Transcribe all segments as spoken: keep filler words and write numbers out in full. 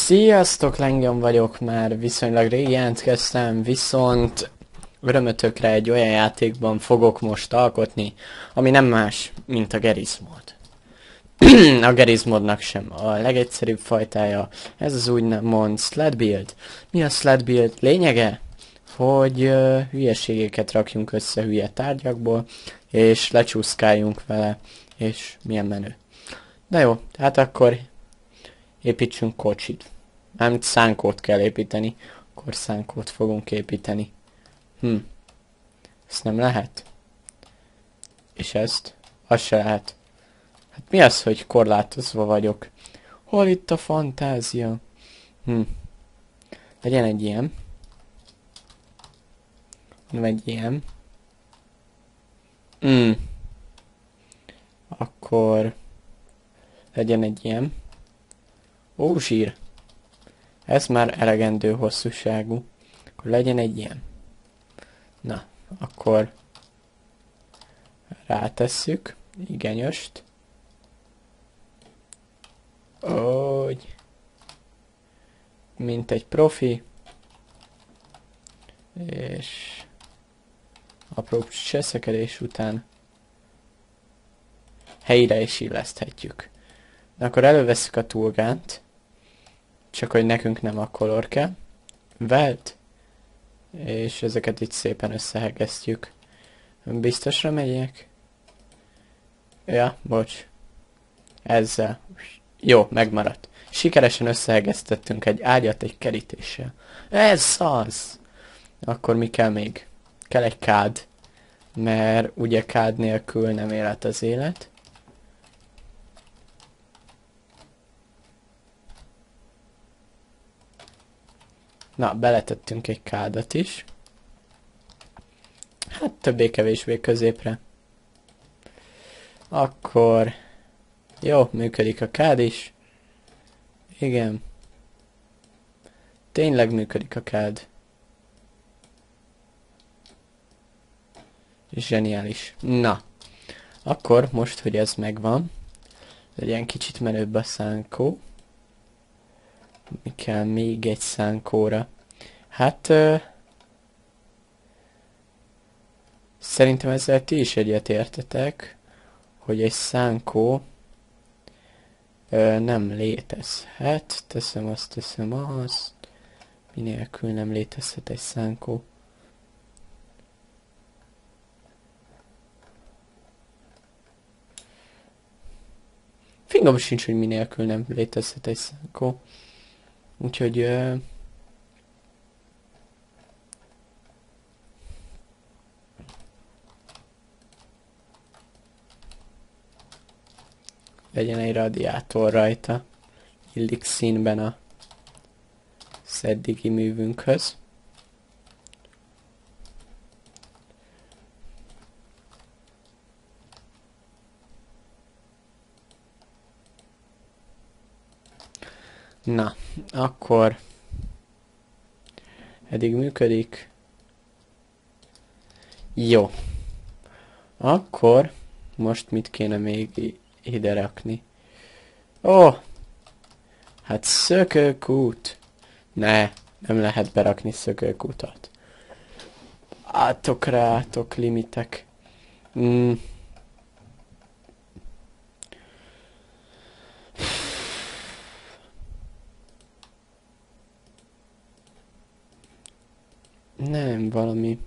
Sziasztok, Lengyom vagyok, már viszonylag rég jelentkeztem, viszont örömötökre egy olyan játékban fogok most alkotni, ami nem más, mint a Gerizmod. A Gerizmodnak sem a legegyszerűbb fajtája, ez az úgymond sled build. Mi a sled build lényege? Hogy uh, hülyeségeket rakjunk össze hülye tárgyakból, és lecsúszkáljunk vele, és milyen menő. Na jó, hát akkor építsünk kocsit. Mármint szánkót kell építeni, akkor szánkót fogunk építeni. Hm. Ezt nem lehet? És ezt? Az se lehet. Hát mi az, hogy korlátozva vagyok? Hol itt a fantázia? Hm. Legyen egy ilyen. Nem egy ilyen. Hm. Akkor legyen egy ilyen. Ó, zsír. Ez már elegendő hosszúságú. Akkor legyen egy ilyen. Na, akkor rátesszük. Igenyöst. Úgy. Mint egy profi. És apró cseszekedés után helyre is illeszthetjük. Na, akkor elővesszük a tulgánt. Csak hogy nekünk nem a color kell. Welt. És ezeket itt szépen összehegesztjük. Biztosra megyek? Ja, bocs. Ezzel. Jó, megmaradt. Sikeresen összehegesztettünk egy ágyat egy kerítéssel. Ez az! Akkor mi kell még? Kell egy kád. Mert ugye kád nélkül nem élet az élet. Na, beletettünk egy kádat is. Hát többé-kevésbé középre. Akkor... Jó, működik a kád is. Igen. Tényleg működik a kád. Zseniális. Na. Akkor most, hogy ez megvan, legyen kicsit menőbb a szánkó. Mi kell még egy szánkóra? Hát... Uh, szerintem ezzel ti is egyetértetek, hogy egy szánkó uh, nem létezhet. Teszem azt, teszem azt. Minélkül nem létezhet egy szánkó. Fingom sincs, hogy minélkül nem létezhet egy szánkó. Úgyhogy... Uh, legyen egy radiátor rajta. Illik színben a eddigi művünkhöz. Na, akkor eddig működik. Jó. Akkor most mit kéne még ide rakni? Ó! Hát szökőkút! Ne, nem lehet berakni szökőkutat. Átok rátok limitek. Mm. Nem, valami...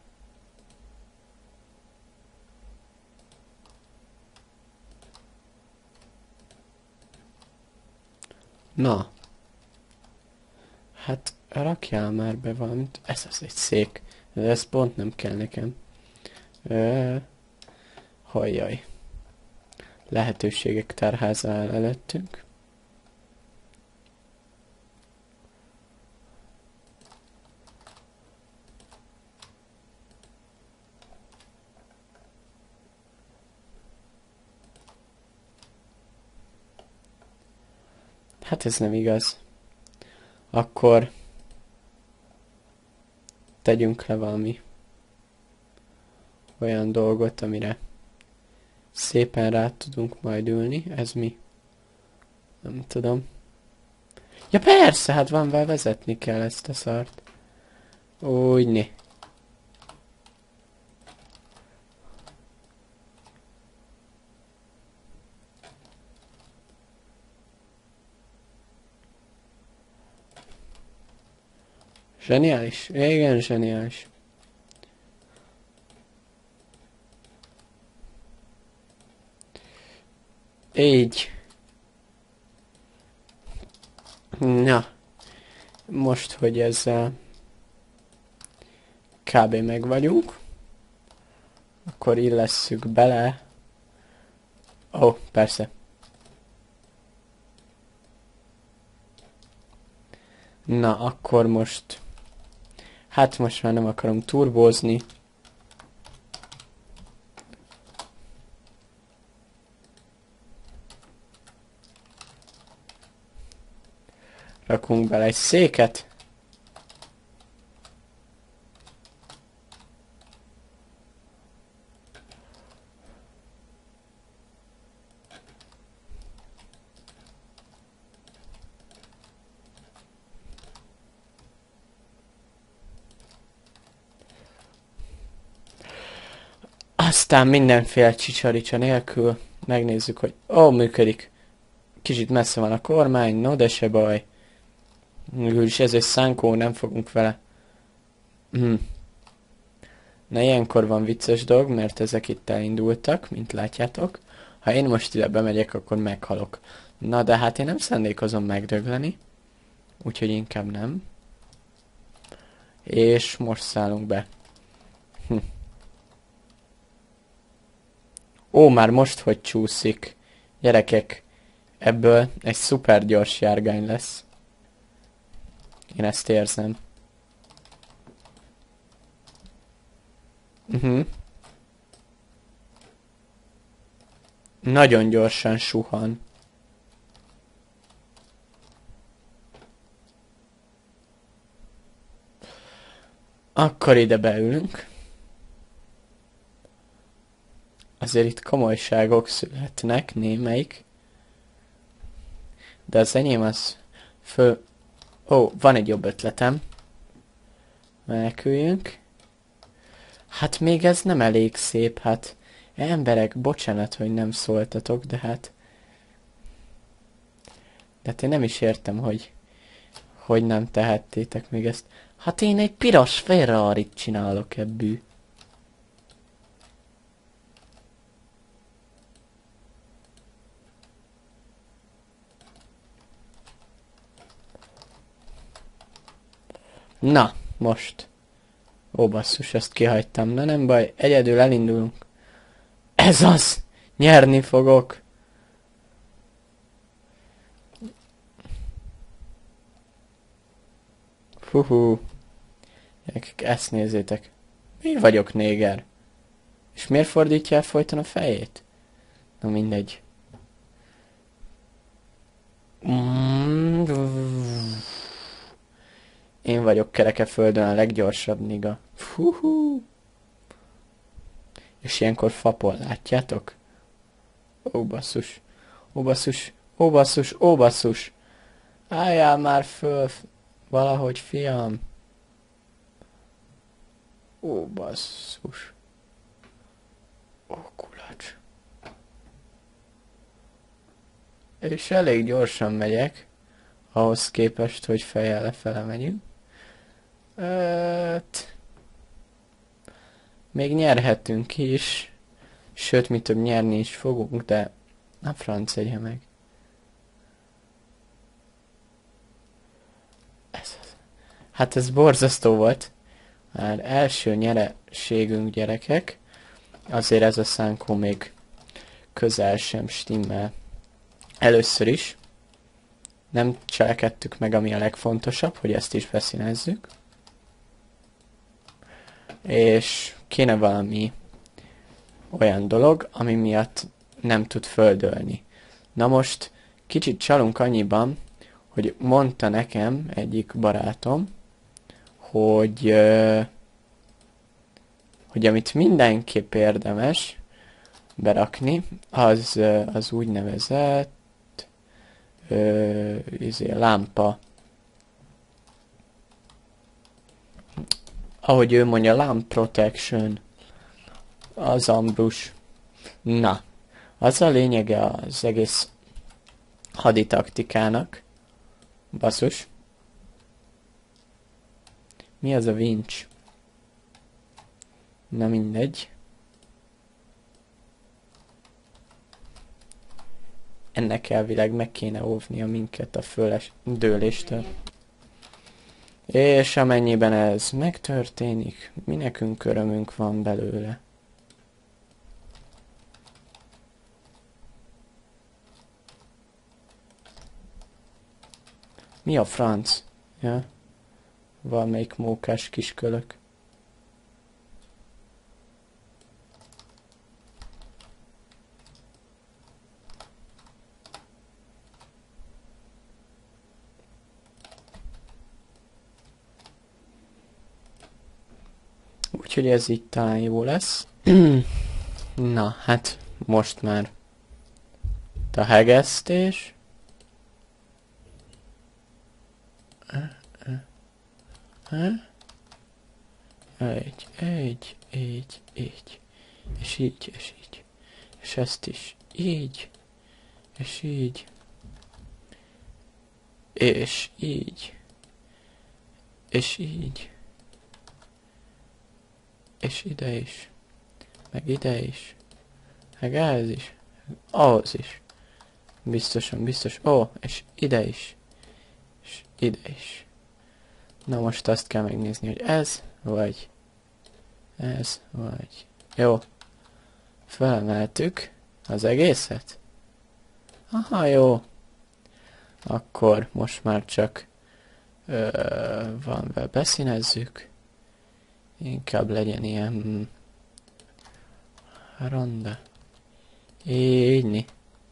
Na. Hát rakjál már be valamit. Ez az egy szék. De ez pont nem kell nekem. Ö... Hajjaj. Lehetőségek tárháza áll előttünk. Hát ez nem igaz. Akkor tegyünk le valami olyan dolgot, amire szépen rá tudunk majd ülni. Ez mi? Nem tudom. Ja persze, hát van, vezetni kell ezt a szart. Úgyni. Zseniális. Igen, zseniális. Így. Na. Most, hogy ezzel kb. Meg vagyunk, akkor illesszük bele. Ó, oh, persze. Na, akkor most... Hát most már nem akarom turbózni. Rakunk bele egy széket. Aztán mindenféle csicsaricsa nélkül megnézzük, hogy ó, működik. Kicsit messze van a kormány, no de se baj. Mégis ez egy szánkó, nem fogunk vele. Hm. Na ilyenkor van vicces dolog, mert ezek itt elindultak, mint látjátok. Ha én most ide bemegyek, akkor meghalok. Na de hát én nem szándékozom megdögleni. Úgyhogy inkább nem. És most szállunk be. Hm. Ó, már most hogy csúszik. Gyerekek, ebből egy szuper gyors járgány lesz. Én ezt érzem. Uh-huh. Nagyon gyorsan suhan. Akkor ide beülünk. Azért itt komolyságok születnek, némelyik. De az enyém az föl... Ó, van egy jobb ötletem. Meneküljünk. Hát még ez nem elég szép, hát... Emberek, bocsánat, hogy nem szóltatok, de hát... De hát én nem is értem, hogy... Hogy nem tehettétek még ezt. Hát én egy piros Ferrarit csinálok ebből. Na, most. Ó, basszus, ezt kihagytam. Na nem baj, egyedül elindulunk. Ez az! Nyerni fogok! Fuhú. Ezt nézzétek. Mi vagyok néger? És miért fordítja el folyton a fejét? Na mindegy. Én vagyok Kerekeföldön a leggyorsabb niga. Fuhú. És ilyenkor fapol, látjátok? Ó, basszus. Ó, basszus. Ó, basszus. Ó, basszus. Álljál már föl. Valahogy, fiam. Ó, basszus. Ó, kulacs. És elég gyorsan megyek. Ahhoz képest, hogy fejjel lefele megyünk. Öt... Még nyerhetünk is. Sőt, mi több nyerni is fogunk, de... A franc egye meg. Ez az. Hát ez borzasztó volt. Már első nyereségünk, gyerekek. Azért ez a szánkó még közel sem stimmel. Először is nem cselekedtük meg, ami a legfontosabb, hogy ezt is beszínezzük. És kéne valami olyan dolog, ami miatt nem tud földölni. Na most kicsit csalunk annyiban, hogy mondta nekem egyik barátom, hogy, euh, hogy amit mindenképp érdemes berakni, az, az úgynevezett euh, izé, lámpa Ahogy ő mondja, lamp protection. Az ambrus. Na, az a lényege az egész haditaktikának. Basszus. Mi az a vincs? Na mindegy. Ennek elvileg meg kéne óvnia minket a föles dőléstől. És amennyiben ez megtörténik, mi nekünk örömünk van belőle. Mi a franc? Ja? Valamelyik mókás kiskölök. Úgyhogy ez így talán jó lesz. Na, hát most már a hegesztés. Egy, egy, így, így. És így, és így. És ezt is így. És így. És így. És így. És ide is. Meg ide is. Meg ez is. Ahhoz is. Biztosan, biztos. Ó, és ide is. És ide is. Na most azt kell megnézni, hogy ez, vagy ez, vagy... Jó. Felemeltük az egészet. Aha, jó. Akkor most már csak ö, valamivel beszínezzük. Inkább legyen ilyen ronda. Ígyni.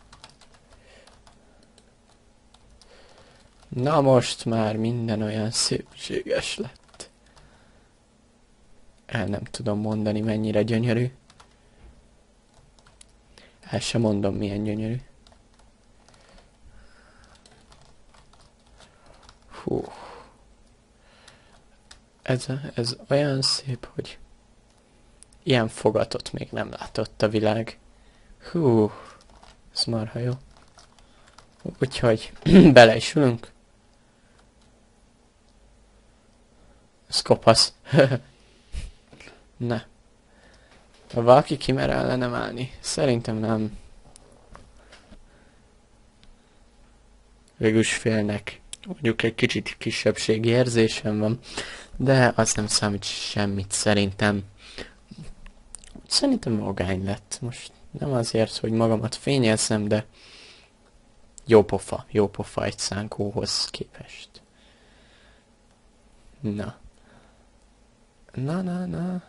Na most már minden olyan szépséges lett. El nem tudom mondani, mennyire gyönyörű. El sem mondom, milyen gyönyörű. Hú. Ez, ez olyan szép, hogy ilyen fogatot még nem látott a világ. Hú, ez marha jó. Úgyhogy bele is ülünk. Ez kopasz. Ne. Ha valaki kimer ellenem állni? Szerintem nem. Végülis félnek. Mondjuk egy kicsit kisebbségi érzésem van. De az nem számít semmit szerintem. Szerintem magány lett. Most nem azért, hogy magamat fényezzem, de jó pofa. Jó pofa egy szánkóhoz képest. Na. Na, na, na.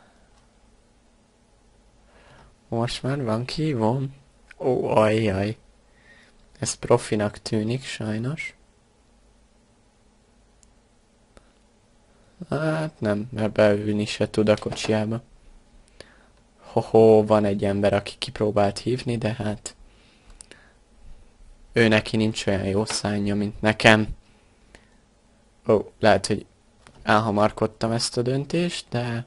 Most már van kívom. Ó, ajjaj. Ez profinak tűnik, sajnos. Hát nem, mert beülni se tud a kocsiába. Hoho, van egy ember, aki kipróbált hívni, de hát... Ő neki nincs olyan jó szánja, mint nekem. Ó, lehet, hogy elhamarkodtam ezt a döntést, de...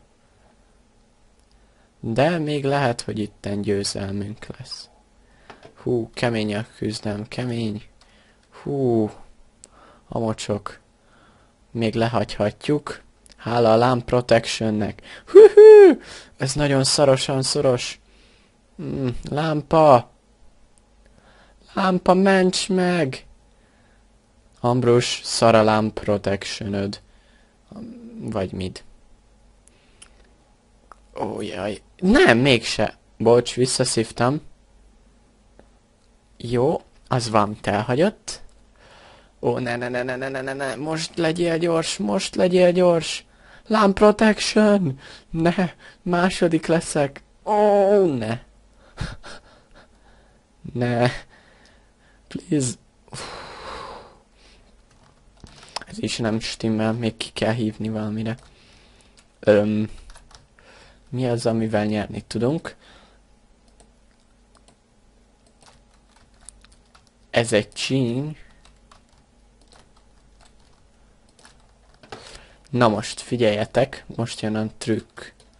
De még lehet, hogy itten győzelmünk lesz. Hú, kemény a küzdelem, kemény. Hú, a mocsok. Még lehagyhatjuk. Hála a Lamp Protectionnek. Hűhű! Ez nagyon szarosan szoros. Mm, lámpa! Lámpa, ments meg! Ambrus, szar a Lamp Protectionöd. Vagy mit? Ó, jaj. Nem, mégse. Bocs, visszaszívtam. Jó, az van, elhagyott. Ó, ne, ne, ne, ne, ne, ne, ne, ne, most legyél gyors, most legyél gyors. Lamp Protection! Ne, második leszek. Ó, ne. Ne. Please. Ez is nem stimmel, még ki kell hívni valamire. Öm, mi az, amivel nyerni tudunk? Ez egy csíny. Na most figyeljetek, most jön a trükk.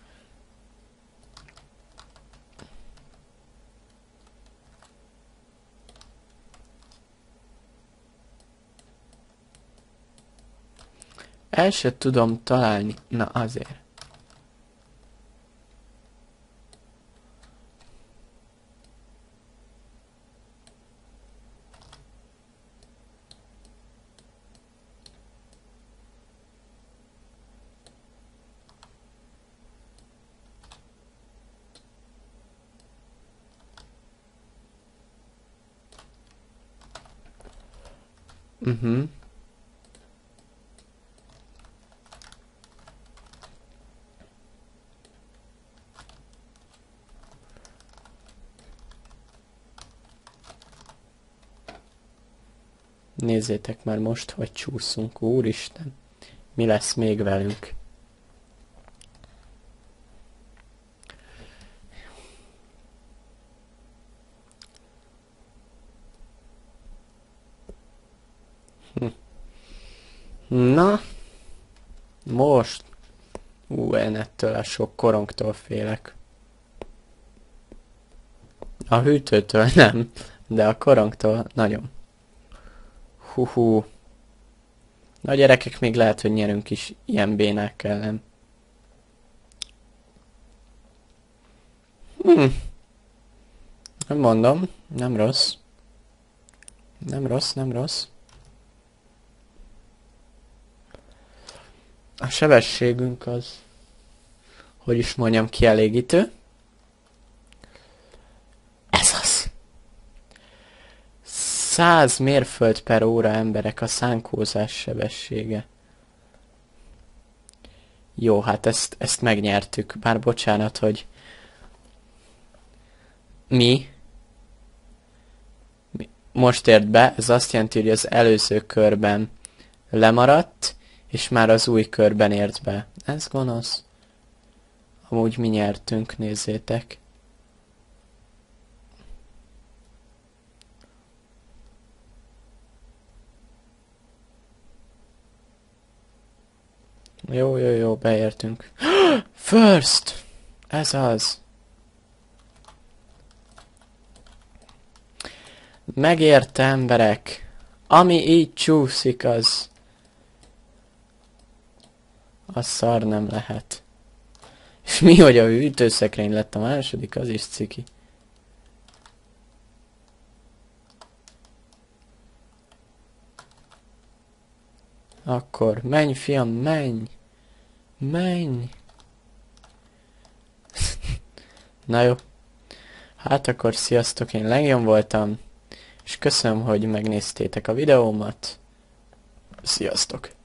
El se tudom találni. Na azért. Mhm. Nézzétek már most, hogy csúszunk, úristen. Mi lesz még velünk? Hm. Na, most. Ú, én ettől a sok korongtól félek. A hűtőtől nem, de a korongtól nagyon. Hú-hú. Na gyerekek, még lehet, hogy nyerünk is ilyen bénák ellen. Hm. Nem mondom, nem rossz. Nem rossz, nem rossz. A sebességünk az, hogy is mondjam, kielégítő. Ez az. Száz mérföld per óra emberek a szánkózás sebessége. Jó, hát ezt, ezt megnyertük. Bár bocsánat, hogy mi, mi most ért be, ez azt jelenti, hogy az előző körben lemaradt, és már az új körben ért be. Ez gonosz. Amúgy mi nyertünk, nézzétek. Jó, jó, jó, beértünk. First! Ez az. Megérte, emberek. Ami így csúszik, az... Az szar nem lehet. És mi, hogy a hűtőszekrény lett a második, az is ciki. Akkor menj, fiam, menj! Menj! Na jó. Hát akkor sziasztok, én Legion voltam, és köszönöm, hogy megnéztétek a videómat. Sziasztok!